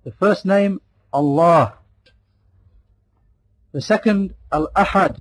The first name, Allah. The second, Al-Ahad.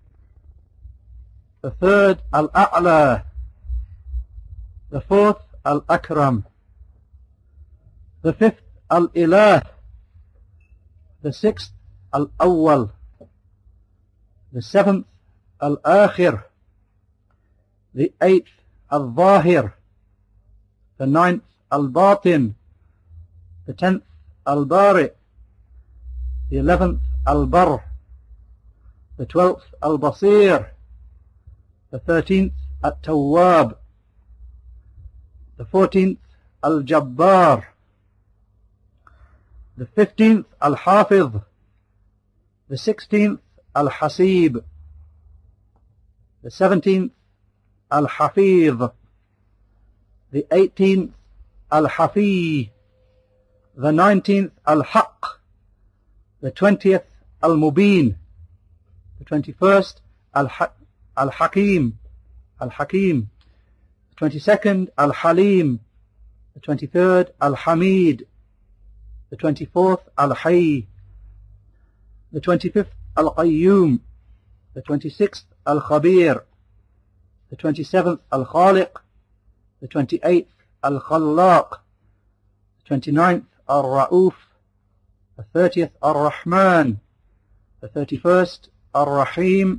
The third, Al-A'la. The fourth, Al-Akram. The fifth, Al-Ilah. The sixth, Al-Awwal. The seventh, Al-Akhir. The eighth, Al-Zahir. The ninth, Al-Batin. The 10th, Al-Bari. The 11th, Al-Bar. The 12th, Al-Basir. The 13th, At-Tawwab. The 14th, Al-Jabbar. The 15th, Al-Hafiz. The 16th, Al-Hasib. The 17th, Al-Hafiz. The 18th, Al-Hafi. The 19th, Al-Haq. The 20th, Al-Mubin. The 21st, Al-Hakim. Al-Hakim. The 22nd, Al-Halim. The 23rd, Al-Hamid. The 24th, Al-Hayy. The 25th, Al-Qayyum. The 26th, Al-Khabir. The 27th, Al-Khaliq. The 28th, Al-Khallaq. The 29th, Al-Ra'uf. The 30th, Al-Rahman. The 31st, Al-Rahim.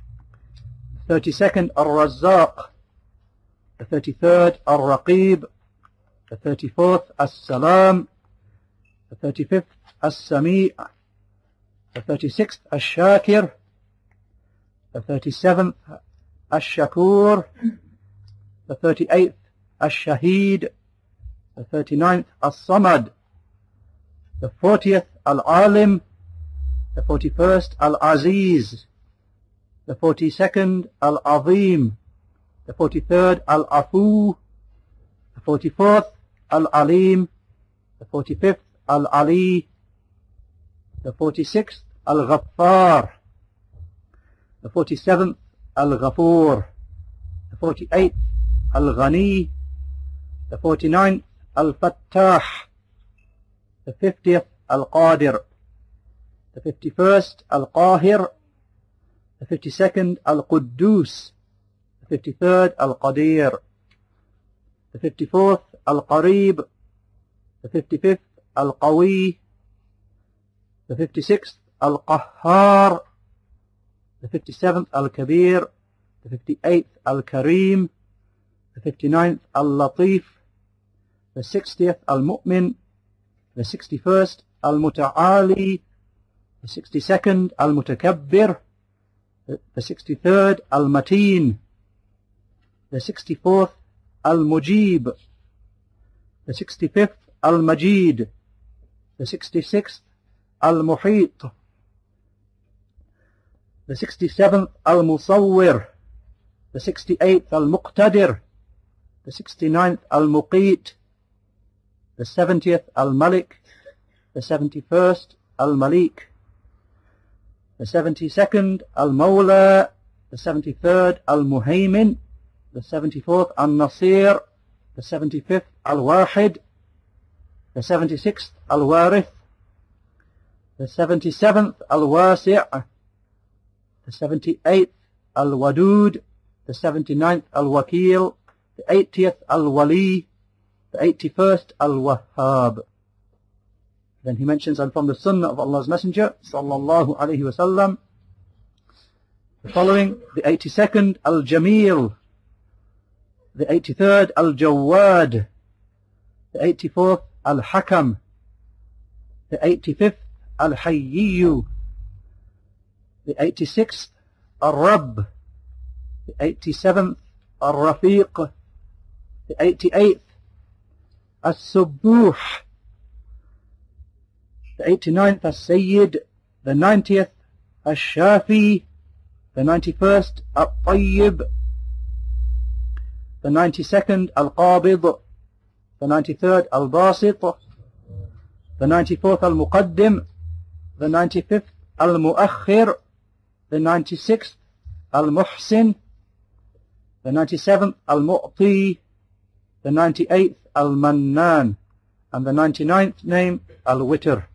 The 32nd, Al-Razzaq. The 33rd, Al-Raqib. The 34th, As-Salam. The 35th, As-Sami'. The 36th, Al-Shakir. The 37th, Al-Shakur. The 38th, Al-Shaheed. The 39th, Al-Samad. The 40th, Al-Alim. The 41st, Al-Aziz. The 42nd, Al-Azim. The 43rd, Al-Afu. The 44th, Al-Alim. The 45th, Al-Ali. The 46th, Al-Ghaffar. The 47th, Al-Ghafoor. The 48th, Al-Ghani. The 49th, Al-Fattah. The 50th, Al-Qadir. The 51st, Al-Qahir. The 52nd, Al-Quddus. The 53rd, Al-Qadir. The 54th, Al-Qarib. The 55th, Al-Qawi. The 56th, Al-Qahhar. The 57th, Al-Kabir. The 58th, Al-Karim. The 59th, Al-Latif. The 60th, Al-Mu'min. The 61st, Al-Muta'ali. The 62nd, Al-Mutakabbir. The 63rd, Al-Mateen. The 64th, Al-Mujib. The 65th, Al-Majid. The 66th, Al-Muhit. The 67th, Al-Musawwir. The 68th, Al-Muqtadir. The 69th, Al-Muqit. The 70th, Al-Malik. The 71st, Al-Malik. The 72nd, Al-Mawla. The 73rd, Al-Muhaymin. The 74th, Al-Nasir. The 75th, Al-Wahid. The 76th, Al-Warith. The 77th, Al-Wasi'. The 78th, Al-Wadud. The 79th, Al-Wakil. The 80th, Al-Wali. The 81st, Al-Wahhab. Then he mentions, and from the Sunnah of Allah's Messenger, sallallahu alayhi wasallam, the following: the 82nd, Al-Jamil. The 83rd, Al-Jawad. The 84th, Al-Hakam. The 85th, Al-Hayyiyu. The 86th, Al-Rabb. The 87th, Al-Rafiq. The 88th, Al-Subbuh. The 89th, Al-Sayyid. The 90th, Al-Shafi. The 91st, Al-Tayyib. The 92nd, Al-Qabid. The 93rd, Al-Basit. The 94th, Al-Muqaddim. The 95th, Al-Muakhir. The 96th, Al-Muhsin. The 97th, Al-Mu'ti. The 98th, Al-Mannan. And the 99th name, Al-Witr.